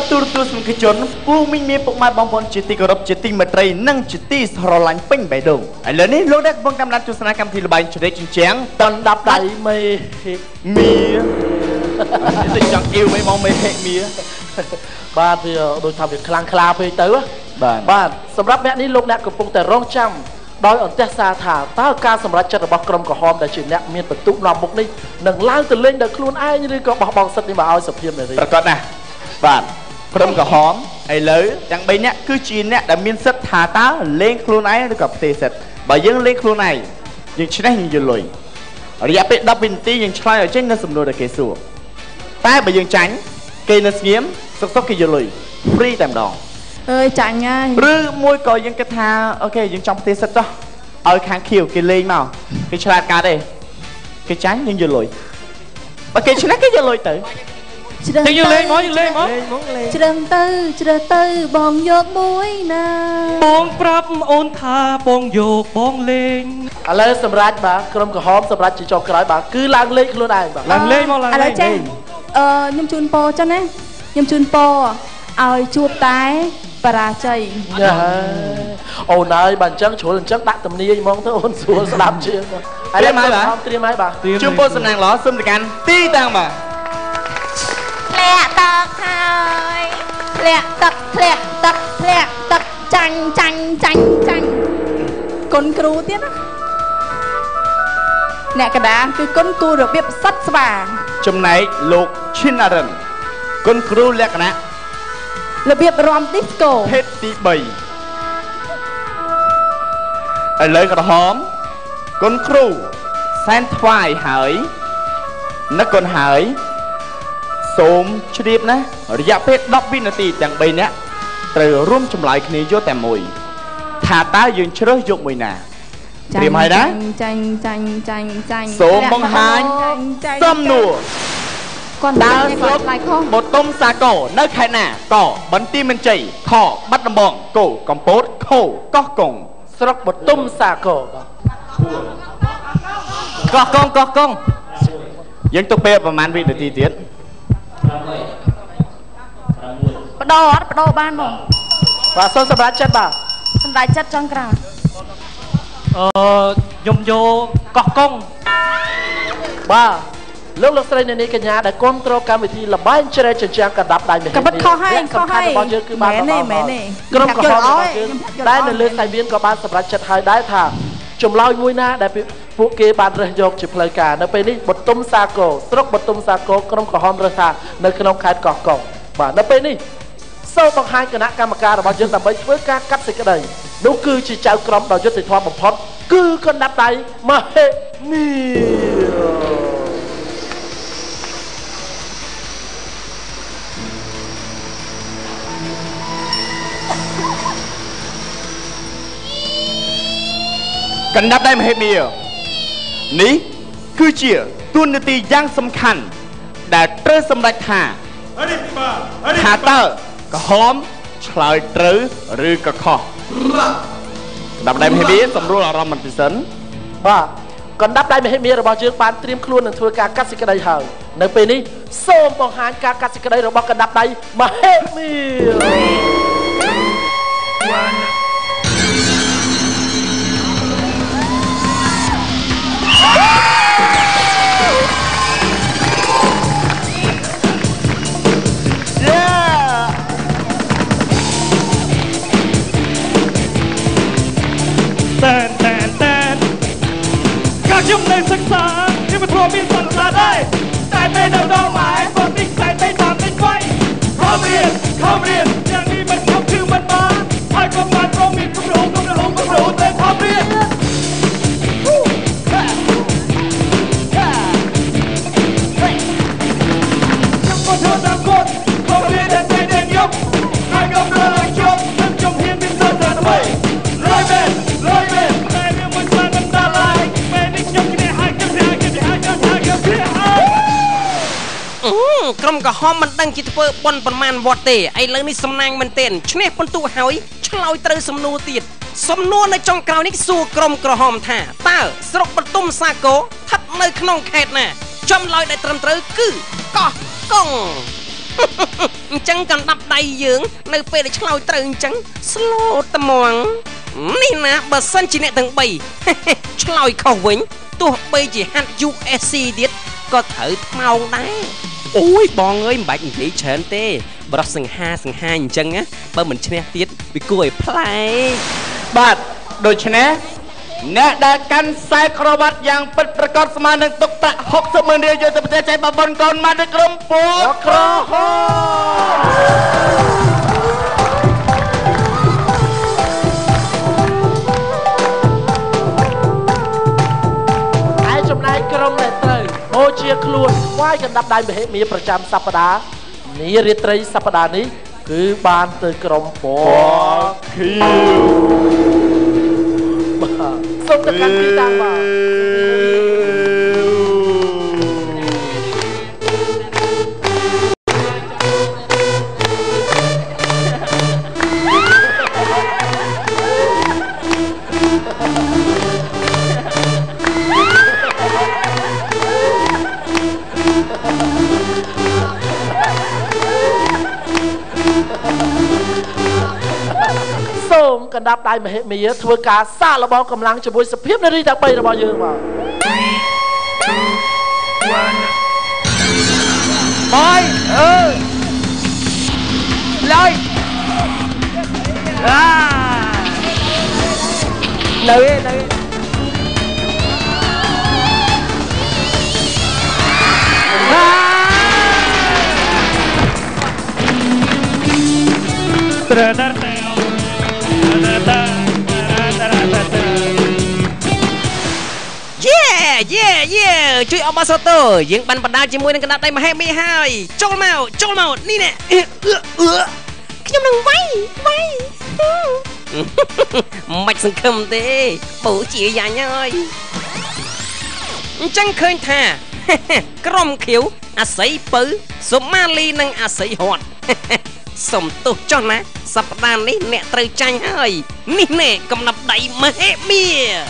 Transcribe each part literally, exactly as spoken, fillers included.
ទូរទស្សនិកជនពូមីងមានពុកម៉ែបងប្អូនជាទីគោរពជាទីមេត្រីនិងជាទីស្រឡាញ់ពេញបេះដូងឥឡូវនេះលោកអ្នកកំពុងតាមដានទស្សនាកម្មវិធីល្បែងជ្រែកជញ្ជាំងតនដាប់ដៃមេមៀទៅចង់អ៊ីវមិនមកមេហេមៀបាទវាដូចថាវាខ្លាំងខ្លាពេកទៅបាទបាទសម្រាប់អ្នកនេះលោកអ្នកកំពុងតែរងចាំដោយអន្តរសាថាតើការសម្រេចចិត្តរបស់ក្រុមក្រហមដែលជាអ្នកមានបន្ទុកនាំមុខនេះនឹងឡើងទៅលេងដោយខ្លួនឯងឬក៏បោះបង់សិទ្ធិនេះមកឲ្យសភាពនារីប្រកបណាស់បាទក្រុមក្រហមឥឡូវទាំងបីនាក់គឺជាអ្នកដែលមានសិទ្ធិថាតើលេងខ្លួនឯងឬក៏ផ្ទេរសិទ្ធិបើយើងលេងខ្លួនឯងយើងឈ្នះយើងយកលុយរយៈពេលដប់វិនាទីយើងឆ្លើយឲ្យចេញនៅសំណួរដែលគេសួរតែបើយើងចាញ់គេនៅស្ងៀមសុកសុកគេយកលុយ free តែម្ដងអើយចាញ់ហើយឬមួយក៏យើងគិតថាអូខេយើងចង់ផ្ទេរសិទ្ធិចុះឲ្យខាងខៀវគេលេងមកគេឆ្លាតកាត់ទេគេចាញ់យើងយកលុយបើគេឈ្នះគេយកលុយទៅជ្រើសយើងលេងមកយើងលេងមកជ្រើសទៅជ្រើសទៅបងយកមួយណាបងប្រាប់អូនថាបងយកបងលេងឥឡូវសម្រាប់បាទក្រុមក្រហមសម្រាប់ជាចុងក្រោយបាទគឺឡើងលេងខ្លួនឯងបាទឡើងលេងមកឡើងលេងឥឡូវចេះអឺខ្ញុំជូនពរចឹងណាខ្ញុំជូនពរឲ្យជួបតែបរាជ័យអូនហើយបើអញ្ចឹងជ្រុលអញ្ចឹងដាក់ទំនាយហ្មងទៅអូនស្រួលស្ដាប់ជាងឥឡូវមកបាទត្រៀមហើយបាទជូនពរសំណាងល្អសូមទៅកាន់ទីតាំងបាទធ្លាក់ទឹកហើយធ្លាក់ទឹកធ្លាក់ទឹកធ្លាក់ទឹកចាញ់ចាញ់ចាញ់ចាញ់គុណគ្រូទៀតណាអ្នកកដាគឺគុណគូរបៀបសិតស្វាចំណែកលោកឈិនអរិនគុណគ្រូលក្ខណៈរបៀបរាំឌីស្កូភេទទីបីឥឡូវក្រហមគុណគ្រូសែនថ្វាយហើយនឹកគុណហើយសូមជ្រាបណារយៈពេលដប់វិនាទីទាំងបីនាក់ត្រូវរួមចម្លើយគ្នាយកតែមួយថាតើយើងជ្រើសយកមួយណាត្រៀមហើយណាចាញ់ចាញ់ចាញ់ចាញ់សូមបង្ហាញសំណួរគាត់ដើរស្រុកបតុមសាគរនៅខេត្តណាកបន្ទាយមានជ័យខបាត់ដំបងគោកំពតខូកោះកុងស្រុកបតុមសាគរកោះកុងកោះកុងយើងទុកពេលប្រហែលវិនាទីទៀតបដោអត់បដោបានបងបាទសូមសម្រាប់ចិត្តបាទសម្រាប់ចិត្តចង់ក្រៅអឺខ្ញុំយកកោះកុងបាទលោកលោកស្រីនៅនេះកញ្ញាដែលគ្រប់គ្រងកម្មវិធីល្បែងជ្រែកជញ្ជាំងកណ្ដាប់ដៃមហិមាកបិតខុសហើយខុសហើយរបស់យើងគឺបានមែនទេមែនទេក្រុមក្រហមរបស់យើងដែលនៅលើសាយវៀនក៏បានសម្រេចចិត្តហើយដែរថាចម្លើយមួយណាដែលពួកគេបានរើសយកជាផ្លូវការនៅពេលនេះបតុមសាគរស្រុកបតុមសាគរក្រុមក្រហមរើសថានៅក្នុងខេត្តកោះកុងបាទនៅពេលនេះសូមបង្ហាញគណៈកម្មការរបស់យើងដើម្បីធ្វើការកាត់សេចក្តីនោះគឺជាចៅក្រមដ៏យុត្តិធម៌បំផុតគឺកណ្ដាប់ដៃមហិមាកណ្ដាប់ដៃមហិមានេះគឺជាតួនាទីយ៉ាងសំខាន់ដែលត្រូវសម្រេចថាថាតើក្រហមឆ្លើយត្រូវឬក៏ខុសកណ្ដាប់ដៃមហិមាសម្រួលអារម្មណ៍មិនពិសិនបាទកណ្ដាប់ដៃមហិមារបស់យើងបានត្រៀមខ្លួននឹងធ្វើការកាត់សេចក្តីហើយនៅពេលនេះសូមបង្ហាញការកាត់សេចក្តីរបស់កណ្ដាប់ដៃមហិមាខ្ញុំនៅសិក្សាខ្ញុំមិនធ្លាប់មានសន្តានដែរតែពេលនៅដល់ម៉ែបងទីខ្សែតែតាមតែខ្វៃខំរៀនខំរៀនយ៉ាងនេះមិនខ្ញុំគឺមិនបានហើយក៏បានព្រមមានគម្រោងគម្រោងគម្រោងតែខំរៀនខ្ញុំក៏ធ្វើតាមគាត់ខំរៀនតែតែខ្ញុំហើយខ្ញុំរើជប់ខ្ញុំខ្ញុំហ៊ានមានសន្តានអ្វីលយមែនលយមែនតែវាមិនបានមិនដល់ឡើយក្រុមក្រហមមិនដឹងជាធ្វើបន់ប្រមាណវត្តទេឥឡូវនេះសំណាងមែនទែនឈ្នះពិន្ទុហើយឆ្លើយត្រូវសំណួរទៀតសំណួរនៅចុងក្រោយនេះសួរក្រុមក្រហមថាតើស្រុកបតុមសាគរស្ថិតនៅក្នុងខេត្តណាចម្លើយដែលត្រឹមត្រូវគឺកោះកុងจังกันดับใดยืงในเปรย์ឆ្លើយត្រូវអញ្ចឹង slow ត្មងនេះណាបើសិនជាអ្នកទាំងបីឆ្លើយខុសវិញទោះបីជាហាត់ ยู เอส ซี ទៀតក៏ត្រូវថ្មោងដែរអូយបងអើយមិនបាច់និយាយច្រើនទេបរោះសង្ហាសង្ហាអញ្ចឹងណាបើមិនឈ្នះទៀតវាគួរឲ្យប្លែកបាទដូច្នេះអ្នកដែលកាន់ខ្សែក្រវ៉ាត់យ៉ាងពិតប្រាកដស្មើនឹងទុកប្រាក់หกสิบម៉ឺនរៀលយកទៅប្រទេសចៃបបនកូនមកនៅក្រុមពួកក្រហមឯចំណែកក្រុមដែលត្រូវហូជាខ្លួនវាយកណ្ដាប់ដៃមហិមាប្រចាំសប្តាហ៍នារាត្រីសប្តាហ៍នេះគឺបានទៅក្រុមពណ៌ខៀវសូមទៅកាន់ទីតាំងបាទសូមកណ្ដាប់ដៃមហិមាធ្វើការសាកល្បងកម្លាំងជាមួយសភាពនារីទាំងបីរបស់យើងបាទបាយអើឡើយអានៅឯនៅត្រដរយេយេយេជួយអបអរសាទរយើងបានបណ្ដាលជាមួយនឹងកណ្ដាប់ដៃមហិមាហើយចូលមកចូលមកនេះណែខ្ញុំនឹងវាយវាយមិនសង្ឃឹមទេពូជាយ៉ាញ់ហើយអញ្ចឹងឃើញថាក្រុមខៀវអាស័យពៅសុមាលីនិងអាស័យហត់សុំទោសចុះណាសប្តាហ៍នេះអ្នកត្រូវចាញ់ហើយនេះណែកំណាប់ដៃមហិមា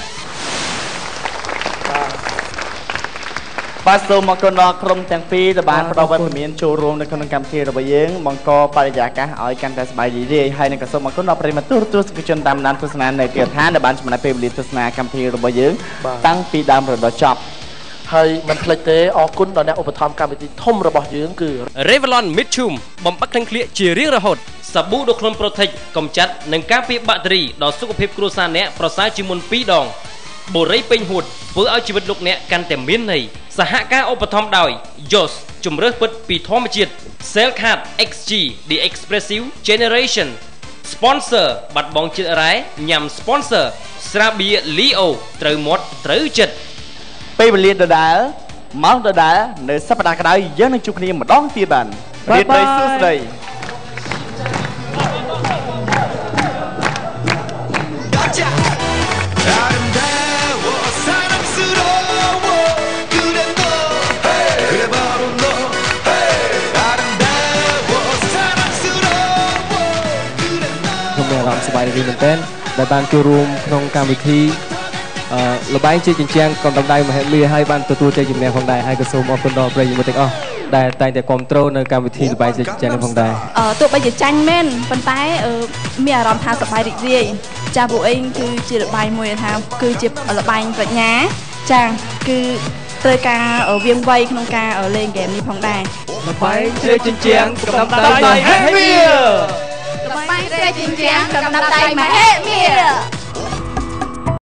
បាទសូមអរគុណដល់ក្រុមទាំងពីរដែលបានផ្ដល់វត្តមានចូលរួមនៅក្នុងកម្មវិធីរបស់យើងបង្កបរិយាកាសឲ្យកាន់តែសប្បាយរីករាយហើយនឹងក៏សូមអរគុណដល់ប្រិយមិត្តទស្សនិកជនតាមដានទស្សនានៅគេឋានដែលបានចំណាយពេលវេលាទស្សនាកម្មវិធីរបស់យើងតាំងពីដើមរហូតដល់ចប់ហើយមិនភ្លេចទេអរគុណដល់អ្នកឧបត្ថម្ភកម្មវិធីធំរបស់យើងគឺ Revlon Midchum បំបត្តិក្លិនក្លៀកជារៀងរហូតសាប៊ូដូក្លុនប្រូថិចកម្ចាត់និងការពារបាក់តេរីដល់សុខភាពគ្រួសារអ្នកប្រសើរជាងមុនពីរដងបូរីពេញហួតធ្វើឲ្យជីវិតលោកអ្នកកាន់តែមានន័យសហការឧបត្ថម្ភដោយ Yos ជំរើសពិតពីធម្មជាតិ Cell Card เอ็กซ์ จี The Expressive Generation Sponsor បាត់បង់ចិត្តរ៉ែញ៉ាំ Sponsor ស្រាបៀរ Leo ត្រូវមាត់ត្រូវចិត្តពេលវេលាដដែលម៉ោងដដែលនៅសប្តាហ៍ក្រោយយើងនឹងជួបគ្នាម្ដងទៀតបានរីករាយសួស្តីខ្ញុំមានអារម្មណ៍សប្បាយរីករាយមែនទែនដែលបានចូលរួមក្នុងកម្មវិធីលបែងជាជញ្ជាំងកណ្ដាប់ដៃមហិមាហើយបានទទួលជ័យជំនះផងដែរហើយក៏សូមអរគុណដល់ប្រិយមិត្តទាំងអស់ដែលតែងតែគ្រប់គ្រងនៅកម្មវិធីលបែងជាជញ្ជាំងនេះផងដែរអឺទោះបីជាចាញ់មែនប៉ុន្តែមានអារម្មណ៍ថាសប្បាយរីករាយចាពួកឯងគឺជាលបែងមួយថាគឺជាលបែងប្រាជ្ញាចាគឺត្រូវការវាងវៃក្នុងការលេងហ្គេមនេះផងដែរលបែងជាជញ្ជាំងកណ្ដាប់ដៃមហិមាលបែងជាជញ្ជាំងកណ្ដាប់ដៃមហិមា